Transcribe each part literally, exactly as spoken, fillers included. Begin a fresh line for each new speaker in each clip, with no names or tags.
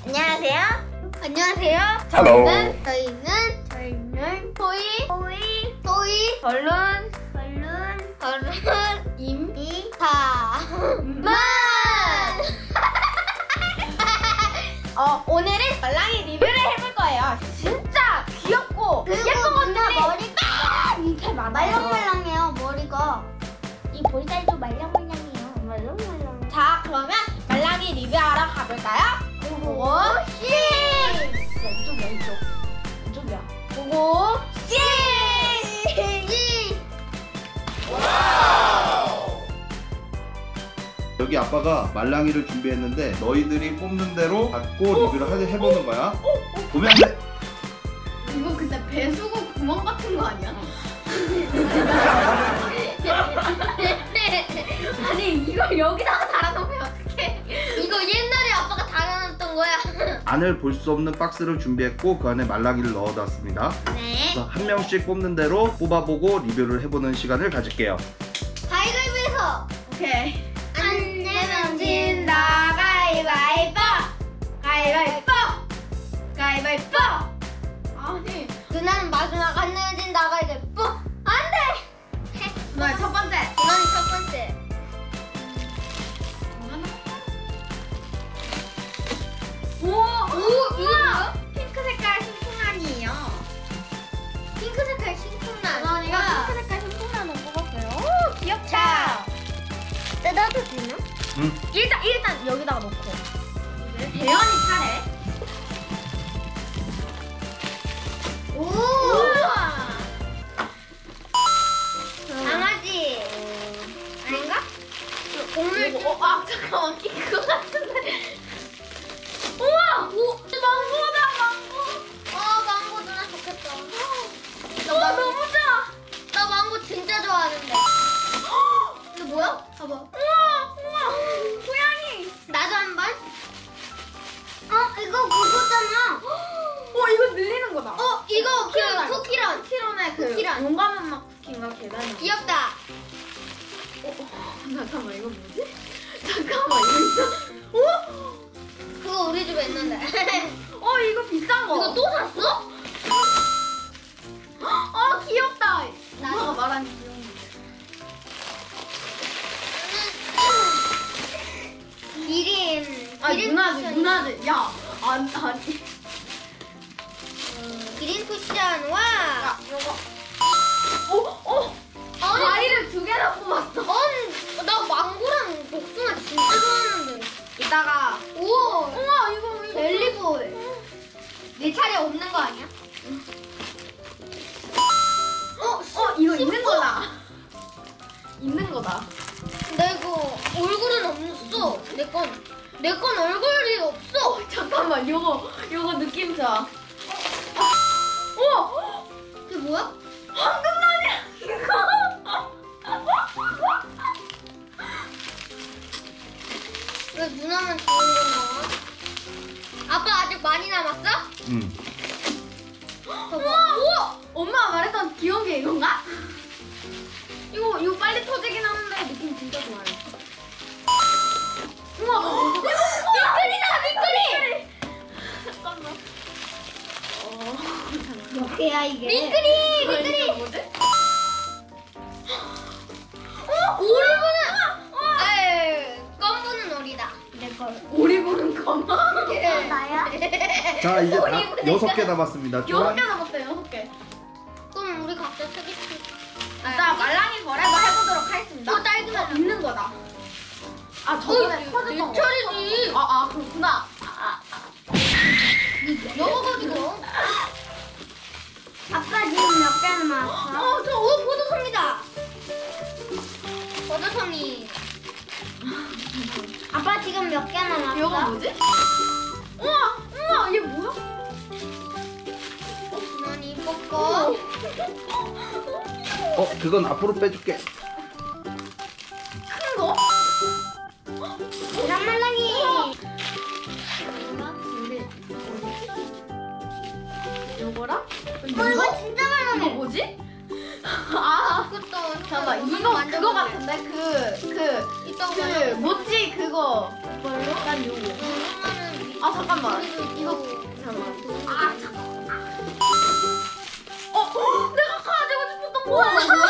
안녕하세요. 안녕하세요.
저희는
저희는 저희는 토이 토이 토이 벌룬 벌룬 벌룬 임이다만. 어 오늘은 말랑이 리뷰를 해볼 거예요. 진짜 귀엽고 예쁜 것들이
머리가
이렇게 많아요.
말랑말랑해요. 머리가
이 볼살도 말랑말랑해요. 말랑말랑. 자 그러면 말랑이 리뷰하러 가볼까요? 고고씨! 왼쪽 왼쪽 왼쪽이야. 고고씨!
여기 아빠가 말랑이를 준비했는데 너희들이 뽑는 대로 갖고 리뷰를 하- 해보는 거야. 보면 안 돼.
이거 근데 배수구 구멍 같은 거 아니야? 아니 이걸 여기다가 달아놓으면 어떡해? 이거 옛날에 아빠가 달아놨던 거야.
안을 볼 수 없는 박스를 준비했고 그 안에 말랑이를 넣어놨습니다.
네.
그래서 한 명씩 뽑는 대로 뽑아보고 리뷰를 해보는 시간을 가질게요.
가위바위보에서. 오케이.
안
내면 진다. 가위바위보. 가위바위보. 가위바위보. 아니.
누나는 마지막 안 내면 진다. 가위바위보.
안돼. 누나 첫 번째.
누나는 첫 번째.
오, 오, 우와. 핑크 색깔 신풍란이에요.
핑크 색깔 신풍란.
누나가 핑크 색깔 신풍란을 뽑았어요. 오, 귀엽다.
뜯어도 되나?
응.
일단 일단 여기다가 놓고. 이제 대현이 차례.
오.
우와.
강아지. 아닌가?
오늘 좀... 어, 아 잠깐만 낀 것 같은데. 우와, 오, 망고다 망고.
어 망고 누나 좋겠다.
어, 너무 좋아.
나 망고 진짜 좋아하는데. 이거 뭐야? 봐봐.
우와, 우와, 고양이.
나도 한 번. 어 이거 그거잖아.
어, 이거 늘리는 거다.
어 이거
쿠키런.
그 쿠키런.
쿠키런의 그
쿠키런.
용감한 맛 쿠키인가 계단이.
귀엽다.
어, 어, 잠깐만 이거 뭐지? 잠깐만 이거 있어. 어?
그거 우리 집에 있는데.
어 이거 비싼 거.
이거 또 샀어?
어 귀엽다.
나도.
엄마가 말한 귀여운 거.
기린.
아
기린
누나지
쿠션.
누나지. 야 아니 아니.
음, 기린 쿠션과.
야 이거. 어 어.
아니,
과일을 두 개나 뽑았어.
아니 나 망고랑 복숭아 진짜 좋아하는데.
이따가.
우와.
우와 이거 이거.
젤리볼. 내 차례 없는 거 아니야?
어, 어 이거 있는 거다. 있는 거다.
나 이거 얼굴은 없어. 내 건. 내 건 얼굴이 없어.
잠깐만 요거 요거 느낌 좋아. 우와
그게 뭐야?
황금란이야 이거.
왜 누나만 좋은 거 나와? 아빠 아직 많이 남았어?
응.
봐봐.
우와 엄마가 말했던 귀여운 게 이건가? 이거 이거 빨리 터지긴 하는데 느낌 진짜 좋아요. 우와
미끌이다 미끌이.
잠깐만. 어
몇 개야 이게? 미끌이
이거
미끌이.
뭐지?
어 오리보는. 아유 껌보는 오리다. 내 걸.
오리 보는 거만.
나야?
자 이제
우리
다
우리
여섯 개 남았습니다.
여섯 개 남았어요 여섯 개.
그럼 우리 각자 쓰겠지.
자 말랑이 버레버 해보도록 하겠습니다.
이거 딸기 맛.
있는 거다. 아 저번에
어,
터졌던
내
거.
차례지.
아, 아 그렇구나. 아, 아.
먹어가지고. 아빠 지금 몇 개 남았어? 어, 저 오, 포도송이다. 포도송이. 아빠 지금 몇 개 남았어?
이거 뭐지? 우와 우와 이게 뭐야?
난 이거 거.
어 그건 앞으로 빼줄게.
큰 거?
계란말랑이.
요거랑?
어, 이거 진짜
이거
말랑해.
뭐지? 아
그것도.
잠깐만 이거 그거 같은데 그 그
이따가
그
말랑해.
모찌 그거
뭘로?
난 요거.
엄마는
아 잠깐만. 이거 잠깐만. 아 잠깐만. 어, 어 내가 가지고 싶었던 거야.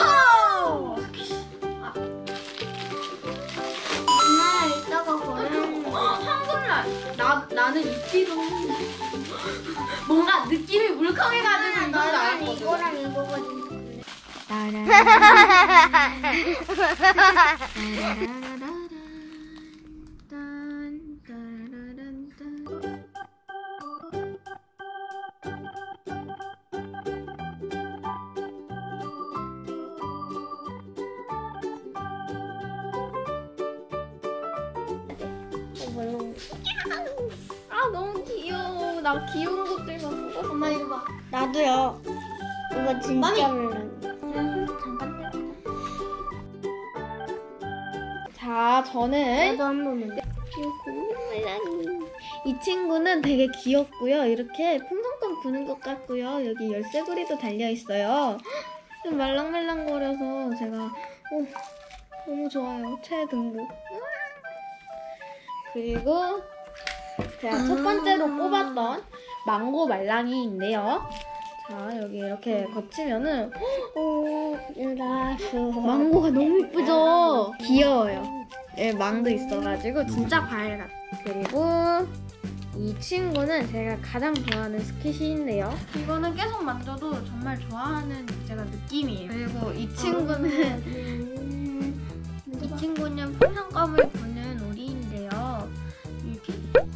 엄마 이따가 버리는 거.
황금알. 나 나는 입지도 뭔가 느낌이 물컹해가지고 이건 줄
나는
알았거든.
이거랑 이거가 진짜
아 너무 귀여워. 나 귀여운 것들만 보고.
엄마 이거 봐. 나도요. 이거 진짜
아니.
물론.
잠깐. 자, 저는
나도 한 번만.
이 친구는 되게 귀엽고요. 이렇게 풍선껌 부는 것 같고요. 여기 열쇠고리도 달려 있어요. 좀 말랑말랑거려서 제가 오, 너무 좋아요. 최등급. 그리고 제가 첫 번째로 뽑았던 망고 말랑이인데요. 자, 여기 이렇게 거치면은
오, 유라수.
망고가 너무 이쁘죠? 귀여워요. 예, 망도 있어가지고 진짜 과일 같아. 그리고 이 친구는 제가 가장 좋아하는 스키시인데요. 이거는 계속 만져도 정말 좋아하는 제가 느낌이에요. 그리고 이 친구는 이 친구는 풍선껌을 부는 오리인데요. 이렇게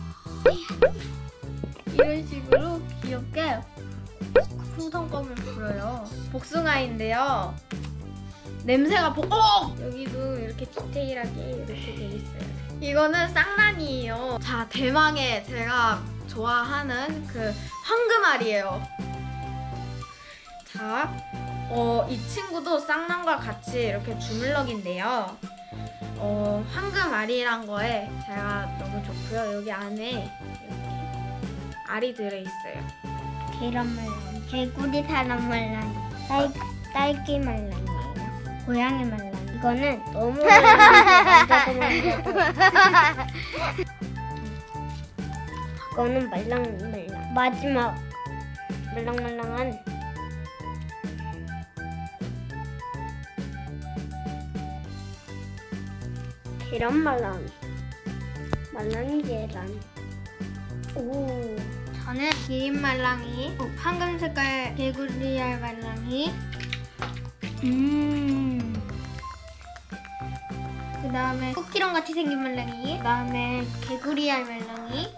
이런 식으로 귀엽게 풍선껌을 불어요. 복숭아인데요. 냄새가 복. 어! 여기도 이렇게 디테일하게 이렇게 돼 있어요. 이거는 쌍란이에요. 자, 대망의 제가 좋아하는 그 황금알이에요. 자, 어, 이 친구도 쌍란과 같이 이렇게 주물럭인데요. 어, 황금알이란 거에 제가 너무 좋고요. 여기 안에 이렇게 알이 들어있어요.
계란 말랑. 개구리 사람 말랑. 딸 딸기 말랑이에요. 고양이 말랑. 이거는 너무 만져도 만져도. 이거는 말랑말랑. 마지막 말랑말랑한 계란 말랑. 말랑이 계란. 오. 저는 기린 말랑이, 황금 색깔 개구리알 말랑이. 음. 그 다음에 쿠키랑 같이 생긴 말랑이. 그 다음에 개구리알 말랑이.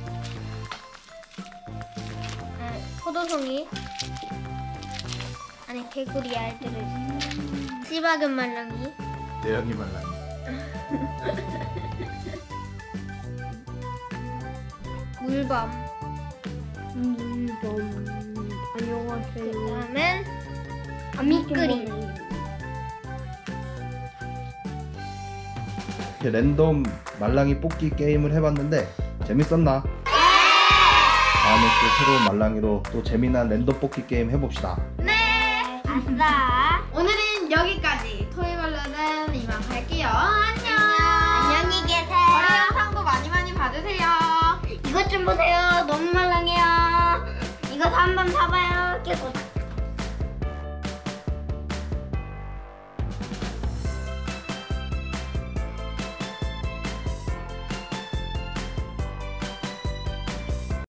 네, 포도송이. 안에 개구리알 들어있어요. 씨박은 말랑이.
대형이 말랑이.
물범. 물범. 안녕하세요. 그 다음엔 아미끄리.
이렇게 랜덤 말랑이 뽑기 게임을 해봤는데 재밌었나? 다음에 또 새로운 말랑이로 또 재미난 랜덤 뽑기 게임 해봅시다.
네!
아싸.
오늘은 여기까지. 토이벌러는 이만 갈게요. 안녕!
안녕히 계세요.
거래 영상도 많이 많이 봐주세요.
이것 좀 보세요. 너무 말랑해요. 이거 한번 사봐요. 깨고.